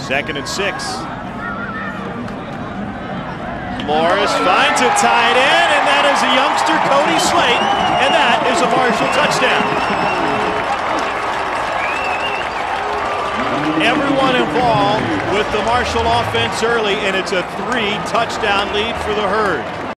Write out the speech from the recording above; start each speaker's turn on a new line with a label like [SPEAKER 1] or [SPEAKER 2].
[SPEAKER 1] 2nd and 6. Morris finds a tight end, and that is a youngster, Cody Slate, and that is a Marshall touchdown. Everyone involved with the Marshall offense early, and it's a 3-touchdown lead for the Herd.